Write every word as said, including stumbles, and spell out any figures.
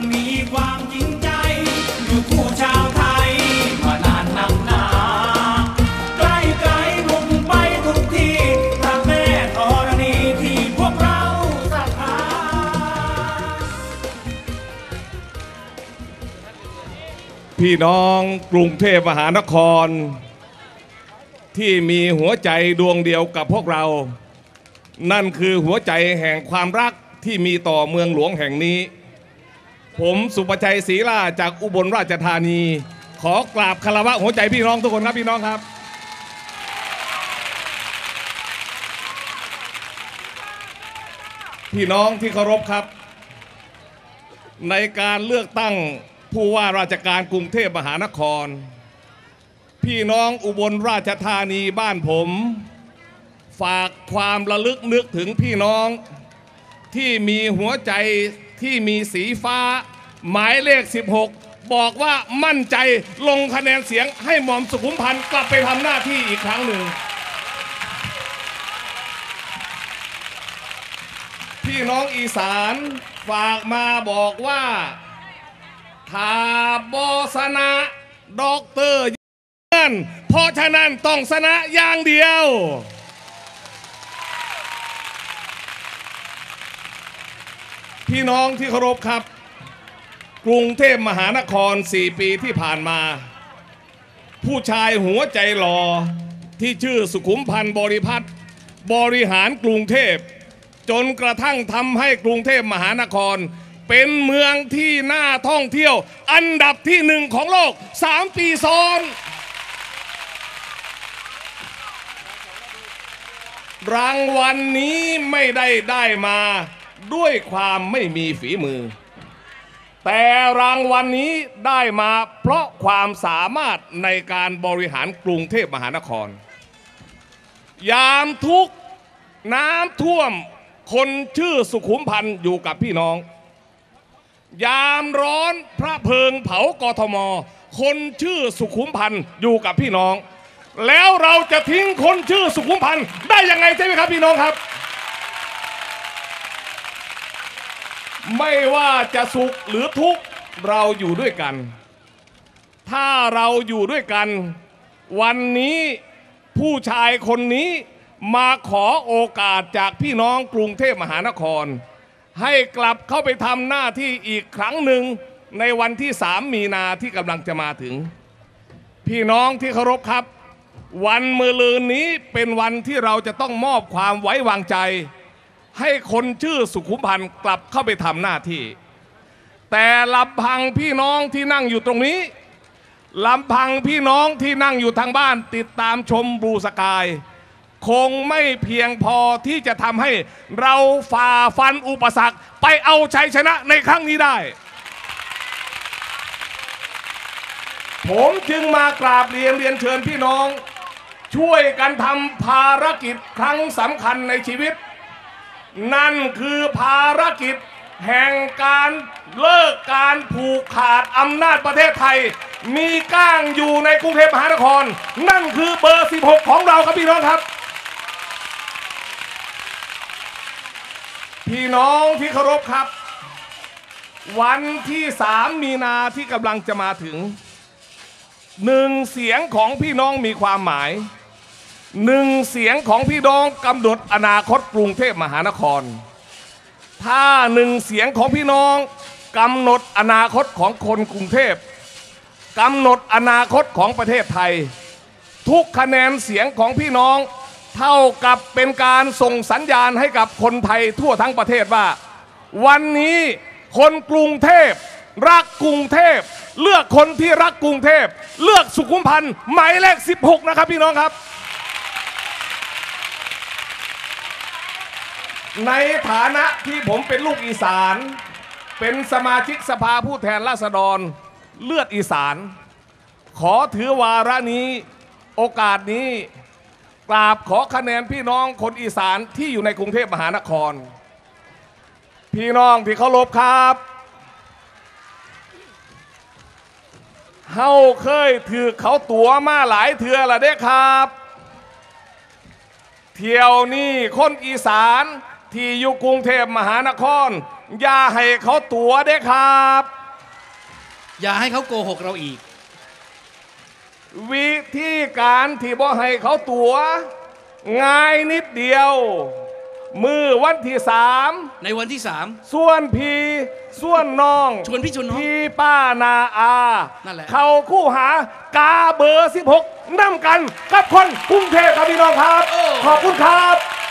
มีความจริงใจอยู่คู่ชาวไทยมานานนักหนาไกลไกลมุ่งไปทุกที่พระแม่ธรณีที่พวกเราศรัทธาพี่น้องกรุงเทพมหานครที่มีหัวใจดวงเดียวกับพวกเรานั่นคือหัวใจแห่งความรักที่มีต่อเมืองหลวงแห่งนี้ผมสุประชัยศรีล่าจากอุบลราชธานีขอกราบคารวะหัวใจพี่น้องทุกคนครับพี่น้องครับพี่น้องที่เคารพครับในการเลือกตั้งผู้ว่าราชการกรุงเทพมหานครพี่น้องอุบลราชธานีบ้านผมฝากความระลึกนึกถึงพี่น้องที่มีหัวใจที่มีสีฟ้าหมายเลขสิบหกบอกว่ามั่นใจลงคะแนนเสียงให้หม่อมสุขุมพันธ์กลับไปทำหน้าที่อีกครั้งหนึ่งพี่น้องอีสานฝากมาบอกว่าถ้าบอสนะด็อกเตอร์ยืนเพราะฉะนั้นต้องชนะอย่างเดียวพี่น้องที่เคารพครับกรุงเทพมหานครสี่ปีที่ผ่านมาผู้ชายหัวใจหล่อที่ชื่อสุขุมพันธ์บริพัตรบริหารกรุงเทพจนกระทั่งทำให้กรุงเทพมหานครเป็นเมืองที่น่าท่องเที่ยวอันดับที่หนึ่งของโลกสามปีซ้อนรางวัลนี้ไม่ได้ได้มาด้วยความไม่มีฝีมือแต่รางวัลนี้ได้มาเพราะความสามารถในการบริหารกรุงเทพมหานครยามทุกข์น้ำท่วมคนชื่อสุขุมพันธ์อยู่กับพี่น้องยามร้อนพระเพลิงเผากทมคนชื่อสุขุมพันธ์อยู่กับพี่น้องแล้วเราจะทิ้งคนชื่อสุขุมพันธ์ได้ยังไงใช่ไหมครับพี่น้องครับไม่ว่าจะสุขหรือทุกข์เราอยู่ด้วยกันถ้าเราอยู่ด้วยกันวันนี้ผู้ชายคนนี้มาขอโอกาสจากพี่น้องกรุงเทพมหานครให้กลับเข้าไปทำหน้าที่อีกครั้งหนึ่งในวันที่สามมีนาที่กำลังจะมาถึงพี่น้องที่เคารพครับวันมะรืนนี้เป็นวันที่เราจะต้องมอบความไว้วางใจให้คนชื่อสุขุมพันธ์กลับเข้าไปทำหน้าที่แต่ลำพังพี่น้องที่นั่งอยู่ตรงนี้ลำพังพี่น้องที่นั่งอยู่ทางบ้านติดตามชมบลูสกายคงไม่เพียงพอที่จะทำให้เราฝ่าฟันอุปสรรคไปเอาชัยชนะในครั้งนี้ได้ผมจึงมากราบเรียนเรียนเชิญพี่น้องช่วยกันทำภารกิจครั้งสำคัญในชีวิตนั่นคือภารกิจแห่งการเลิกการผูกขาดอำนาจประเทศไทยมีก้างอยู่ในกรุงเทพมหานครนั่นคือเบอร์สิบหกของเราครับพี่น้องครับพี่น้องที่เคารพครับวันที่สามมีนาที่กำลังจะมาถึงหนึ่งเสียงของพี่น้องมีความหมายหนึ่งเสียงของพี่น้องกำหนดอนาคตกรุงเทพมหานครถ้าหนึ่งเสียงของพี่น้องกำหนดอนาคตของคนกรุงเทพกำหนดอนาคตของประเทศไทยทุกคะแนนเสียงของพี่น้องเท่ากับเป็นการส่งสัญญาณให้กับคนไทยทั่วทั้งประเทศว่าวันนี้คนกรุงเทพรักกรุงเทพเลือกคนที่รักกรุงเทพเลือกสุขุมพันธ์หมายเลขสิบหกนะครับพี่น้องครับในฐานะที่ผมเป็นลูกอีสานเป็นสมาชิกสภาผู้แทนราษฎรเลือดอีสานขอถือวาระนี้โอกาสนี้กราบขอคะแนนพี่น้องคนอีสานที่อยู่ในกรุงเทพมหานครพี่น้องที่เคารพครับเฮาเคยถือเขาตั๋วมาหลายเทื่อละเด้ครับเที่ยวนี้คนอีสาน ที่อยู่กรุงเทพมหานครอย่าให้เขาตัวเด้ครับอย่าให้เขาโกหกเราอีกวิธีการที่บ่ให้เขาตัวง่ายนิดเดียว มือวันที่สามในวันที่สามส่วนพี่ส่วนน้องชวนพี่ชวนน้องพี่ป้านาอานั่นแหละเขาคู่หากาเบอร์สิบหกนำกันกับคนกรุงเทพครับพี่น้องครับ ขอบคุณครับ